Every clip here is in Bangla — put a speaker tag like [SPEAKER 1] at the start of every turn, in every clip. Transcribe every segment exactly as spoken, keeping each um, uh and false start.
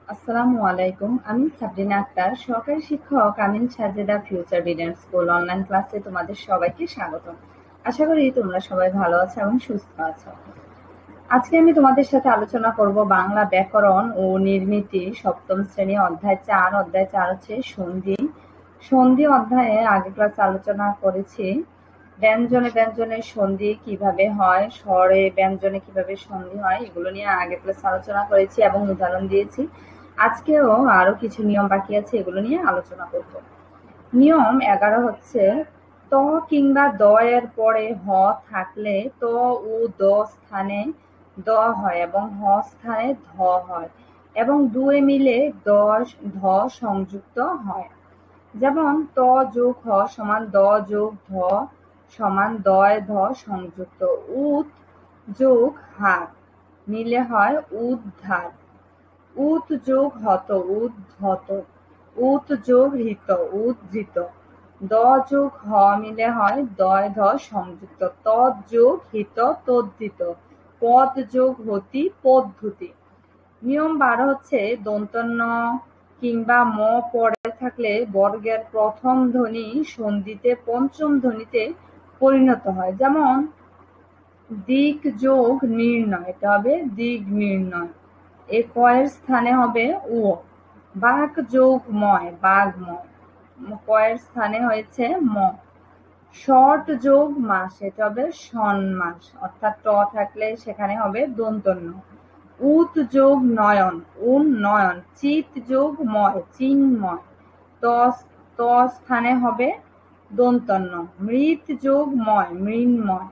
[SPEAKER 1] আসসালামু আলাইকুম। আমি সাবরিনা আক্তার, সহকারী শিক্ষক আমিন সাজেদা ফিউচার বিডেন স্কুল অনলাইন ক্লাসে তোমাদের সবাইকে স্বাগতম। আশা করি তোমরা সবাই ভালো আছো এবং সুস্থ আছো। আজকে আমি তোমাদের সাথে আলোচনা করব বাংলা ব্যাকরণ ও নির্মিতি সপ্তম শ্রেণী অধ্যায় চার। অধ্যায় চার হচ্ছে সন্ধি। সন্ধি অধ্যায়ে আগে ক্লাসে আলোচনা করেছি ব্যঞ্জনে ব্যঞ্জনে সন্ধি কিভাবে হয়, স্বরে ব্যঞ্জনে কিভাবে সন্ধি হয়, এগুলো নিয়ে আগে ক্লাসে আলোচনা করেছি এবং উদাহরণ দিয়েছি। আজকেও আরো কিছু নিয়ম বাকি আছে, এগুলো নিয়ে আলোচনা করব। নিয়ম এগারো হচ্ছে ত কিংবা দ এর পরে হ থাকলে ত ও দ স্থানে দ হয় এবং হ স্থানে ধ হয় এবং দুয়ে মিলে দ ধ সংযুক্ত হয়। যেমন ত যোগ হ সমান দ যোগ ধ সমান দয় ধ সংযুক্ত। উত যোগ হাত মিলে হয় উদ্ধার। উত যোগ হত উদ্ধত। উত যোগ হৃত উদ্ধৃত। দ যোগ হ মিলে হয় দয় ধ সংযুক্ত। তৎ যোগ হিত তদ্ধিত। পদ যোগ হতি পদ্ধতি। নিয়ম বারো হচ্ছে দন্ত্য ন কিংবা ম পরে থাকলে বর্গের প্রথম ধ্বনি সন্ধিতে পঞ্চম ধ্বনিতে পরিণত হয়। যেমন দিক যোগ নির্ণয়, এটা হবে দিক নির্ণয়। এ কয়ের স্থানে হবে উ। বাঘ যোগ ময় বাঘময়, কয়ের স্থানে হয়েছে ম। শট যোগ মাস, এটা হবে সন্মাস, অর্থাৎ ট থাকলে সেখানে হবে দন্ত্য ন। উত যোগ নয়ন উন্নয়ন। চিত যোগ ময় চিন্ময়, ত ত স্থানে হবে দন্ত্য ন। মৃত যোগ ময় মৃন্ময়।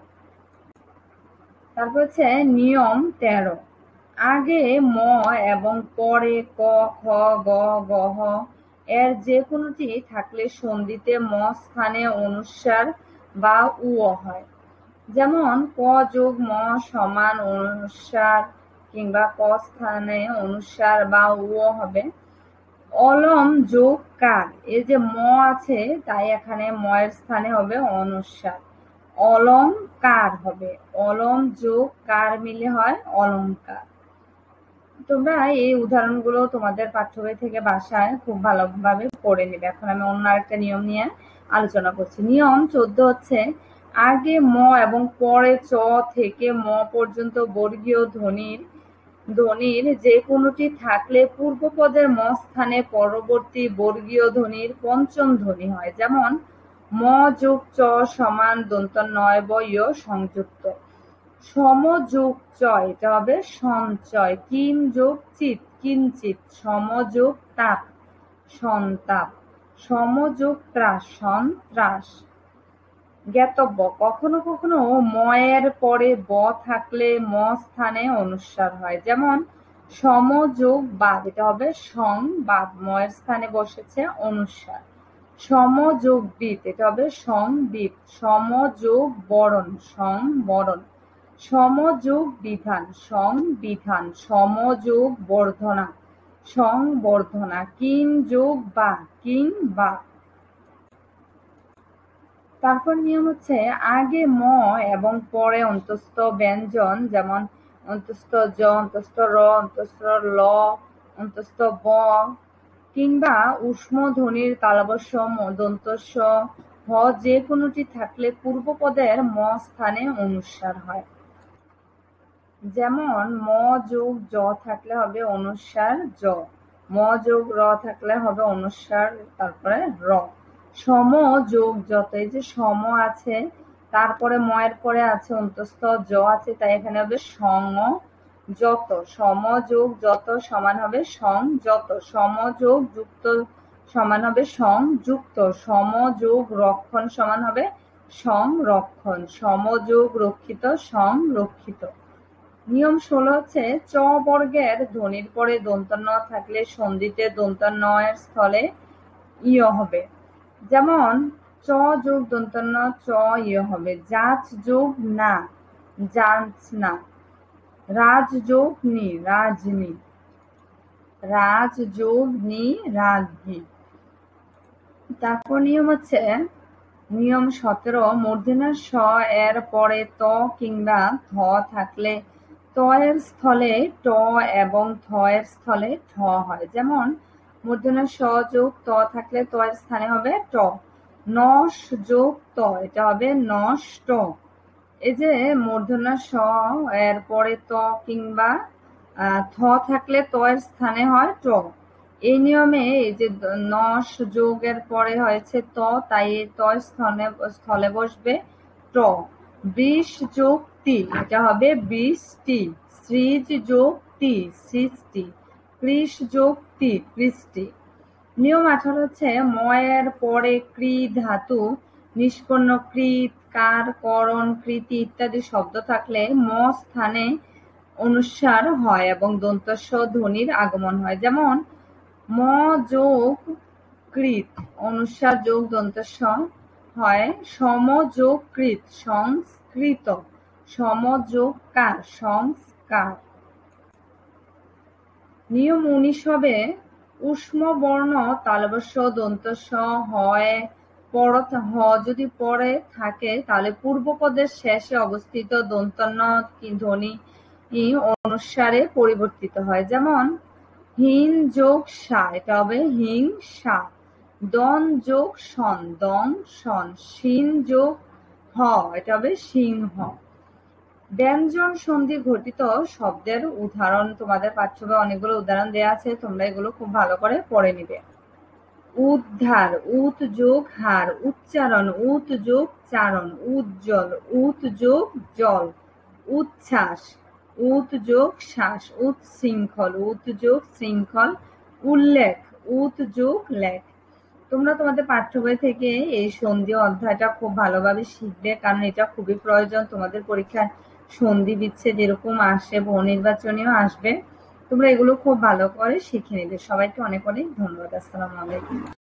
[SPEAKER 1] তারপর হচ্ছে নিয়ম তেরো, আগে ম এবং পরে ক খ গ গহ এর যে কোনোটি থাকলে সন্ধিতে ম স্থানে অনুস্বার বা উ হয়। যেমন ক যোগ ম সমান অনুস্বার কিংবা ক স্থানে অনুস্বার বা উ হবে। অলম যোগ কার, এই যে ম আছে তাই এখানে ম এর স্থানে হবে অনুস্বার, অলংকার হবে। অলম যোগ কার মিলে হয় অলংকার। তোমরা এই উদাহরণগুলো তোমাদের পাঠ্য বই থেকে বাসায় খুব ভালোভাবে পড়ে নিবে। এখন আমি অন্য আরেকটা নিয়ম নিয়ে আলোচনা করছি। নিয়ম চোদ্দ হচ্ছে আগে ম এবং পরে চ থেকে ম পর্যন্ত বর্গীয় ধ্বনির ধ্বনির যে কোনোটি থাকলে পূর্বপদের ম স্থানে পরবর্তী বর্গীয় ধ্বনির পঞ্চম ধ্বনি হয়। যেমন ম যোগ চ সমান দন্ত্য নয় বয় সংযুক্ত। সম যোগ চ, এটা হবে সঞ্চয়। কিম যোগ চিত কিঞ্চিত। সম যোগ তাপ সন্তাপ। সম যোগ ত্রাস সন্ত্রাস। জ্ঞাতব্য, কখনো কখনো ম এর পরে ব থাকলে ম স্থানে অনুস্বার হয়। যেমন সম যোগ বাদ, এটা হবে সংবাদ, ম এর স্থানে বসেছে অনুস্বার। সম যোগ বিত, এটা হবে সংবিত। সম যোগ বরণ সংবরণ। সম যোগ বিধান সংবিধান। সম যোগ বর্ধনা সংবর্ধনা। কিন যোগ বা কিন বা। তারপর নিয়ম হচ্ছে আগে ম এবং পরে অন্তস্থ ব্যঞ্জন, যেমন অন্তস্থ জ অন্তস্থ র অন্তস্থ ল অন্তস্থ ব কিংবা উষ্ম ধ্বনির তালব্য দন্ত স হ যে কোনোটি থাকলে পূর্বপদের ম স্থানে অনুস্বার হয়। যেমন ম যোগ জ থাকলে হবে অনুস্বার জ, ম যোগ র থাকলে হবে অনুস্বার তারপরে র। সম যোগ যত, এই যে সম আছে তারপরে ম এর পরে আছে অন্তস্থ জ আছে তাই এখানে হবে সং যত। সম যোগ যত সমান হবে সংযত। সম যোগ যুক্ত সমান হবে সংযুক্ত। সম যোগ রক্ষণ সমান হবে সংরক্ষণ। সম যোগ রক্ষিত সংরক্ষিত। নিয়ম ষোলো হচ্ছে চ বর্গের ধ্বনির পরে দন্ত্য ন থাকলে সন্ধিতে দন্ত্য ন এর স্থলে ইয় হবে। যেমন চ যোগ দন্ত্য ন চ ইয় হবে। যাচ যোগ না যাচ না। রাজ যোগ নি রাজনি। রাজ যোগ নি রাজনি। তারপর নিয়ম হচ্ছে নিয়ম সতেরো, মূর্ধন্য স এর পরে ত কিংবা ধ থাকলে থ তয়ের স্থলে ট এবং থয়ের স্থলে ঠ হয়। যেমন মূর্ধন্য স যোগ ত থাকলে তয়ের স্থানে হবে ট। নশ যোগ ত, এটা হবে নষ্ট। এই যে মূর্ধন্য স এর পরে ত কিংবা থ থাকলে তয়ের স্থানে হয় ট। এই নিয়মে এই যে নশ যোগের পরে হয়েছে ত, তাই তয়ের স্থলে স্থলে বসবে ট। বৃষ যোগ টি, এটা হবে বৃষ্টি। সৃজ যোগ টি, সৃষ্টি। কৃষ যোগ টি, কৃষ্টি। নিয়ম আঠারো হচ্ছে ময়ের পরে কৃ ধাতু নিষ্পন্ন কৃত, কার, করণ, কৃতি ইত্যাদি শব্দ থাকলে ম স্থানে অনুস্বার হয় এবং দন্ত স ধ্বনির আগমন হয়। যেমন ম যোগ কৃত, অনুস্বার যোগ দন্ত স হয়। সম যোগ কৃত, সংস্কৃত। সম যোগ কার, সংস্কার। নিয়ম উনিশ হবে উষ্ম বর্ণ তালব্য দন্ত স হয় পর, হ যদি পরে থাকে তাহলে পূর্বপদের শেষে অবস্থিত দন্তন্য ধ্বনি অনুসারে পরিবর্তিত হয়। যেমন হিন যোগ সা, এটা হবে হিংসা। দন যোগ সন, দং সন। সিন যোগ হ, এটা হবে সিংহ। ব্যঞ্জন সন্ধি ঘটিত শব্দের উদাহরণ তোমাদের পাঠ্যবে অনেকগুলো উদাহরণ দেওয়া আছে, তোমরা এগুলো খুব ভালো করে পড়ে নিবে। উদ্ধার, উত যোগ হার। উচ্চারণ, উত যোগ চারণ। উজ্জ্বল, উত যোগ জল। উচ্ছ্বাস, উত যোগ শ্বাস। উচ্ছৃঙ্খল, উত যোগ শৃঙ্খল। উল্লেখ, উত যোগ লেখ। তোমরা তোমাদের পাঠ্য বই থেকে এই সন্ধি অধ্যায়টা খুব ভালোভাবে শিখবে, কারণ এটা খুবই প্রয়োজন। তোমাদের পরীক্ষায় সন্ধি বিচ্ছেদ এরকম আসে, বহু নির্বাচনীয় আসবে। তোমরা এগুলো খুব ভালো করে শিখে নিবে। সবাইকে অনেক অনেক ধন্যবাদ। আসসালামু আলাইকুম।